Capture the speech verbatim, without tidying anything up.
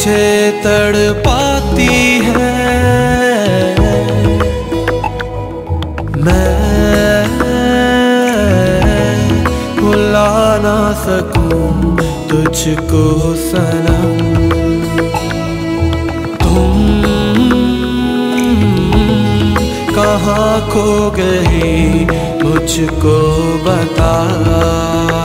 मुझे तड़पाती है। मैं भुला ना सकूं तुझको सनम। तुम कहाँ खो गई मुझको बता।